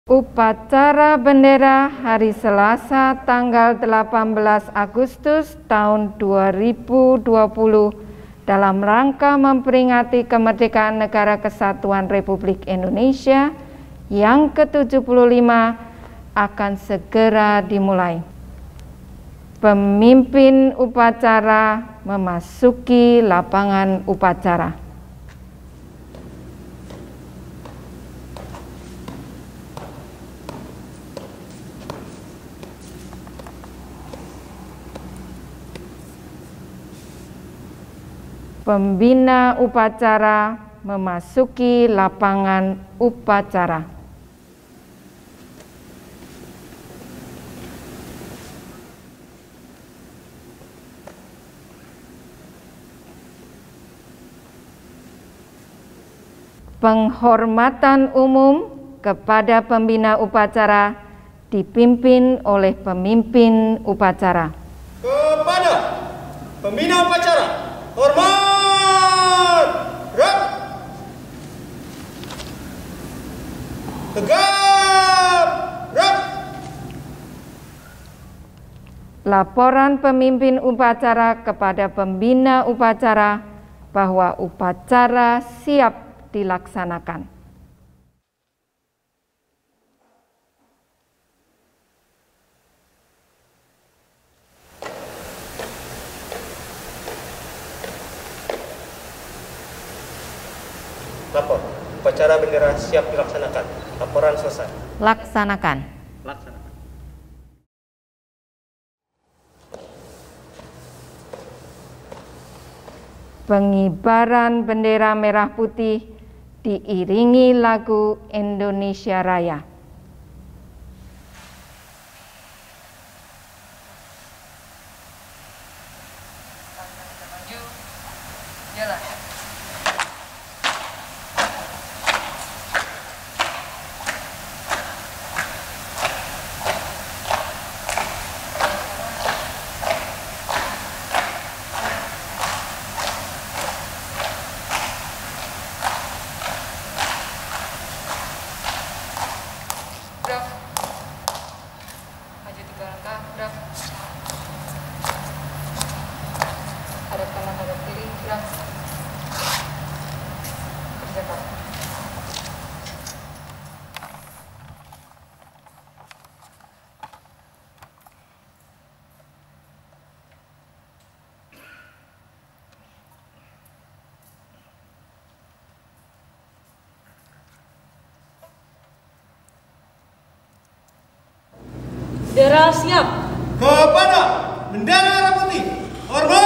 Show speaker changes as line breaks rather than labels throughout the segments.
Upacara bendera hari Selasa tanggal 18 Agustus tahun 2020 dalam rangka memperingati kemerdekaan Negara Kesatuan Republik Indonesia yang ke-75 akan segera dimulai. Pemimpin upacara memasuki lapangan upacara. Pembina upacara memasuki lapangan upacara. Penghormatan umum kepada pembina upacara dipimpin oleh pemimpin upacara.
Kepada pembina upacara, hormat! Tegap!
Laporan pemimpin upacara kepada pembina upacara bahwa upacara siap dilaksanakan.
Lapor, upacara bendera siap dilaksanakan. Laporan selesai.
Laksanakan. Pengibaran bendera merah putih diiringi lagu Indonesia Raya.
Maju 3 langkah, gerak. Hadap kanan, hadap kiri, gerak. Kerjakan.
Bendera siap.
Kepada bendera merah putih, hormat!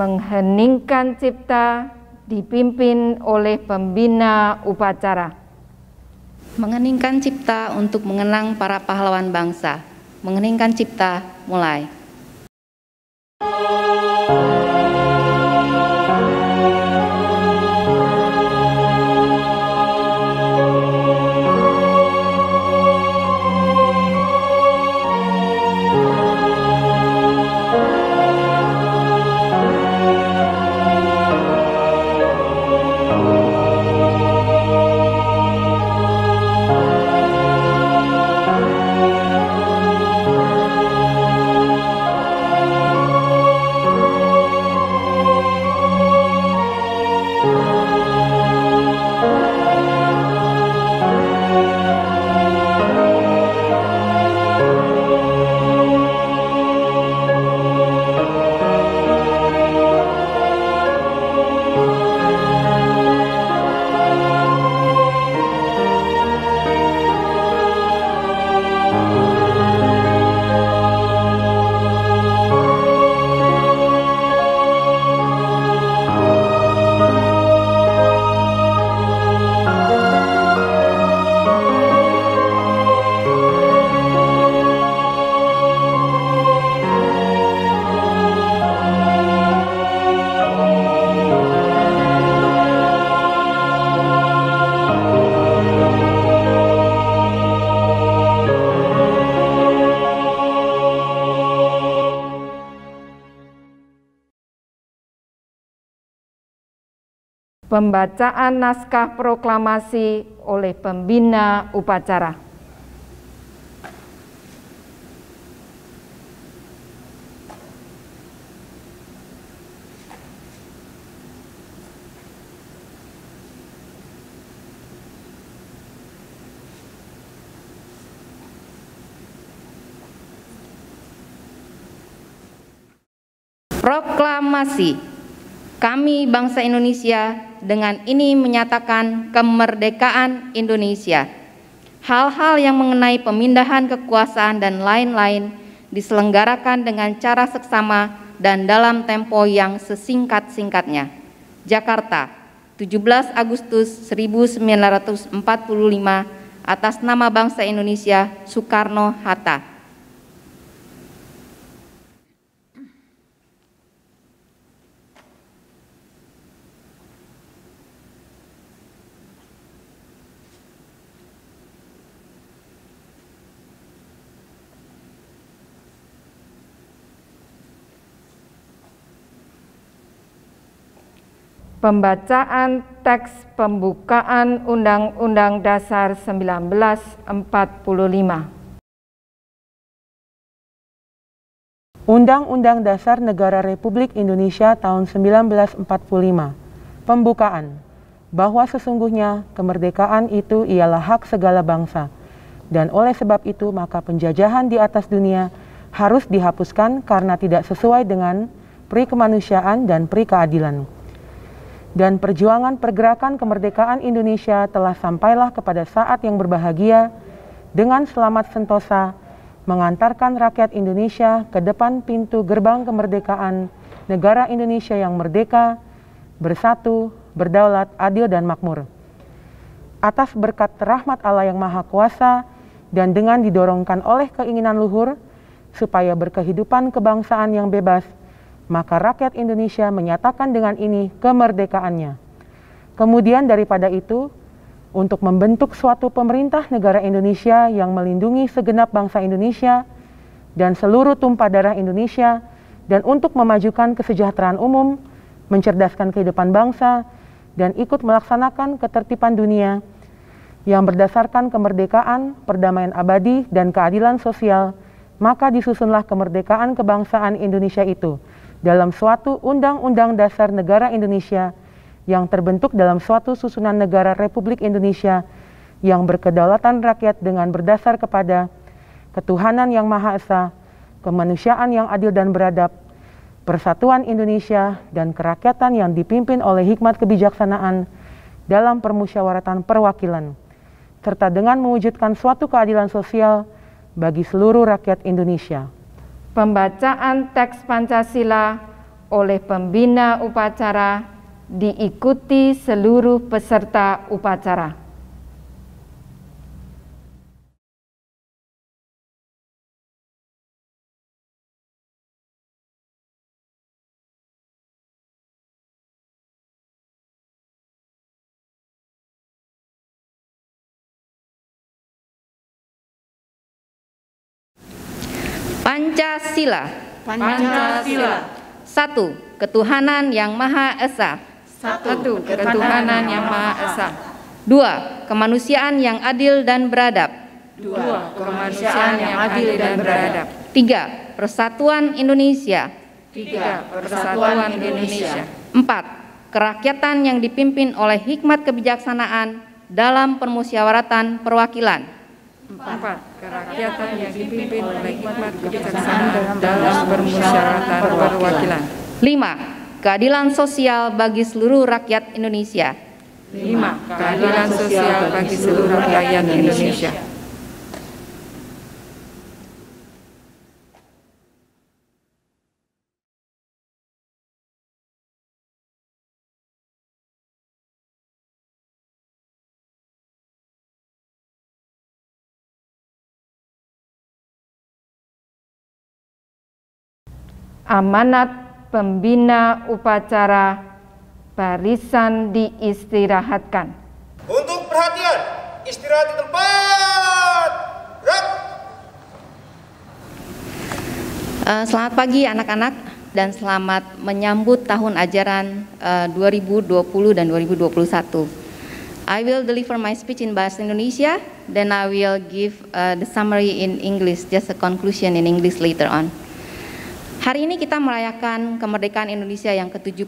mengheningkan cipta dipimpin oleh pembina upacara.
Mengheningkan cipta untuk mengenang para pahlawan bangsa. Mengheningkan cipta, mulai.
Pembacaan naskah proklamasi oleh pembina upacara.
Proklamasi. Kami bangsa Indonesia dengan ini menyatakan kemerdekaan Indonesia. Hal-hal yang mengenai pemindahan kekuasaan dan lain-lain diselenggarakan dengan cara seksama dan dalam tempo yang sesingkat-singkatnya. Jakarta, 17 Agustus 1945, atas nama bangsa Indonesia, Soekarno-Hatta.
Pembacaan teks pembukaan Undang-Undang Dasar 1945.
Undang-Undang Dasar Negara Republik Indonesia tahun 1945. Pembukaan. Bahwa sesungguhnya kemerdekaan itu ialah hak segala bangsa, dan oleh sebab itu maka penjajahan di atas dunia harus dihapuskan karena tidak sesuai dengan pri kemanusiaan dan pri keadilan. Dan perjuangan pergerakan kemerdekaan Indonesia telah sampailah kepada saat yang berbahagia dengan selamat sentosa mengantarkan rakyat Indonesia ke depan pintu gerbang kemerdekaan negara Indonesia yang merdeka, bersatu, berdaulat, adil dan makmur. Atas berkat rahmat Allah yang Maha Kuasa dan dengan didorongkan oleh keinginan luhur supaya berkehidupan kebangsaan yang bebas, maka rakyat Indonesia menyatakan dengan ini kemerdekaannya. Kemudian daripada itu, untuk membentuk suatu pemerintah negara Indonesia yang melindungi segenap bangsa Indonesia dan seluruh tumpah darah Indonesia, dan untuk memajukan kesejahteraan umum, mencerdaskan kehidupan bangsa, dan ikut melaksanakan ketertiban dunia yang berdasarkan kemerdekaan, perdamaian abadi, dan keadilan sosial, maka disusunlah kemerdekaan kebangsaan Indonesia itu dalam suatu Undang-Undang Dasar Negara Indonesia yang terbentuk dalam suatu susunan negara Republik Indonesia yang berkedaulatan rakyat dengan berdasar kepada ketuhanan yang Maha Esa, kemanusiaan yang adil dan beradab, persatuan Indonesia, dan kerakyatan yang dipimpin oleh hikmat kebijaksanaan dalam permusyawaratan perwakilan, serta dengan mewujudkan suatu keadilan sosial bagi seluruh rakyat Indonesia.
Pembacaan teks Pancasila oleh pembina upacara diikuti seluruh peserta upacara.
Pancasila.
Pancasila.
1. Ketuhanan yang Maha Esa.
1. Ketuhanan yang Maha Esa.
2. Kemanusiaan yang adil dan beradab.
2. Kemanusiaan yang adil dan beradab.
3. Persatuan Indonesia.
3. Persatuan Indonesia.
4. Kerakyatan yang dipimpin oleh hikmat kebijaksanaan dalam permusyawaratan perwakilan.
4. Kerakyatan yang dipimpin oleh hikmat kebijaksanaan dalam permusyawaratan perwakilan.
5. Keadilan sosial bagi seluruh rakyat Indonesia.
5. Keadilan sosial bagi seluruh rakyat Indonesia. Amanat pembina upacara, barisan diistirahatkan.
Untuk perhatian, istirahat di tempat. Gerak.
Selamat pagi anak-anak dan selamat menyambut tahun ajaran 2020 dan 2021. I will deliver my speech in Bahasa Indonesia, then I will give the summary in English, just a conclusion in English later on. Hari ini kita merayakan kemerdekaan Indonesia yang ke-75.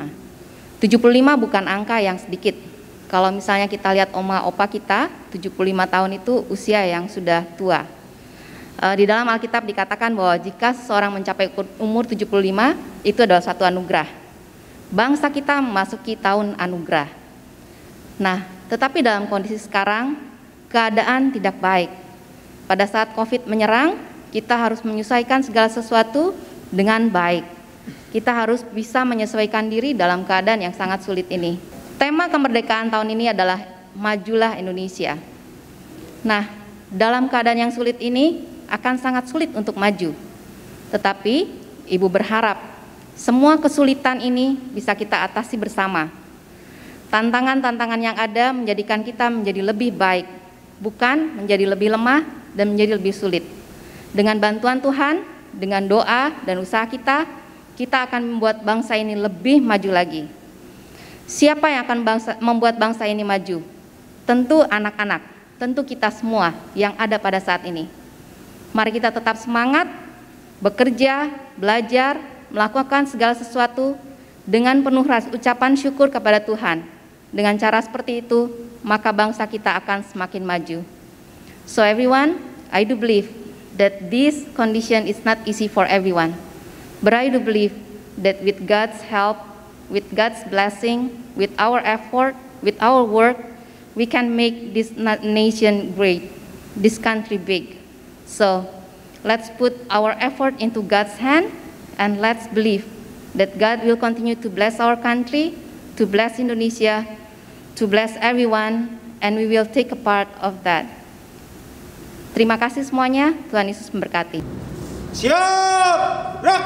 75 bukan angka yang sedikit. Kalau misalnya kita lihat oma opa kita, 75 tahun itu usia yang sudah tua. Di dalam Alkitab dikatakan bahwa jika seseorang mencapai umur 75, itu adalah suatu anugerah. Bangsa kita memasuki tahun anugerah. Nah, tetapi dalam kondisi sekarang, keadaan tidak baik. Pada saat COVID menyerang, kita harus menyesuaikan segala sesuatu dengan baik. Kita harus bisa menyesuaikan diri dalam keadaan yang sangat sulit ini. Tema kemerdekaan tahun ini adalah Majulah Indonesia. Nah, dalam keadaan yang sulit ini akan sangat sulit untuk maju. Tetapi Ibu berharap semua kesulitan ini bisa kita atasi bersama. Tantangan-tantangan yang ada menjadikan kita menjadi lebih baik, bukan menjadi lebih lemah dan menjadi lebih sulit. Dengan bantuan Tuhan, dengan doa dan usaha kita akan membuat bangsa ini lebih maju lagi. Siapa yang akan membuat bangsa ini maju? Tentu anak-anak, tentu kita semua yang ada pada saat ini. Mari kita tetap semangat, bekerja, belajar, melakukan segala sesuatu dengan penuh ucapan syukur kepada Tuhan. Dengan cara seperti itu, maka bangsa kita akan semakin maju. So everyone, I do believe that this condition is not easy for everyone. But I do believe that with God's help, with God's blessing, with our effort, with our work, we can make this nation great, this country big. So let's put our effort into God's hand and let's believe that God will continue to bless our country, to bless Indonesia, to bless everyone, and we will take a part of that. Terima kasih semuanya, Tuhan Yesus memberkati.
Siap, gerak.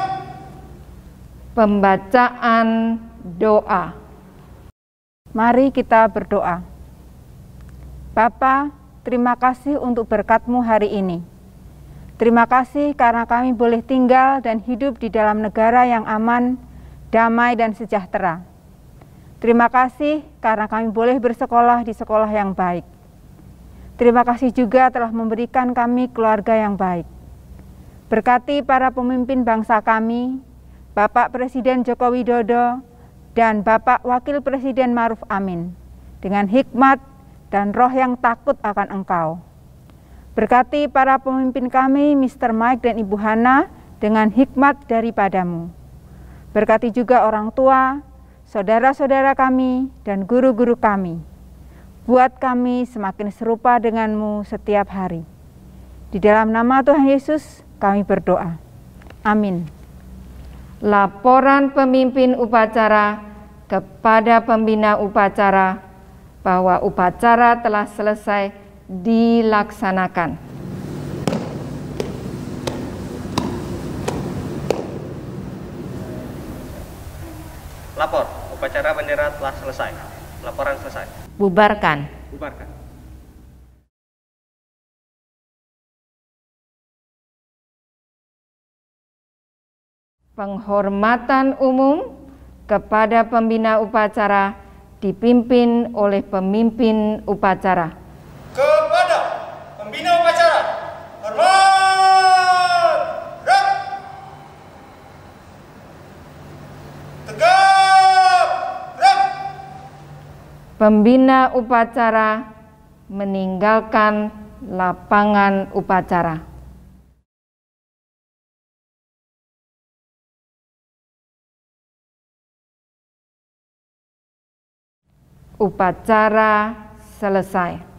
Pembacaan doa. Mari kita berdoa. Bapa, terima kasih untuk berkat-Mu hari ini. Terima kasih karena kami boleh tinggal dan hidup di dalam negara yang aman, damai dan sejahtera. Terima kasih karena kami boleh bersekolah di sekolah yang baik. Terima kasih juga telah memberikan kami keluarga yang baik. Berkati para pemimpin bangsa kami, Bapak Presiden Joko Widodo dan Bapak Wakil Presiden Ma'ruf Amin, dengan hikmat dan roh yang takut akan Engkau. Berkati para pemimpin kami, Mr. Mike dan Ibu Hana, dengan hikmat daripadamu. Berkati juga orang tua, saudara-saudara kami, dan guru-guru kami. Buat kami semakin serupa dengan-Mu setiap hari. Di dalam nama Tuhan Yesus kami berdoa. Amin. Laporan pemimpin upacara kepada pembina upacara bahwa upacara telah selesai dilaksanakan.
Lapor, upacara bendera telah selesai. Laporan selesai.
Bubarkan.
Bubarkan.
Penghormatan umum kepada pembina upacara dipimpin oleh pemimpin upacara.
Kepada pembina upacara, hormat! Rep! Tegap! Rep!
Pembina upacara meninggalkan lapangan upacara. Upacara selesai.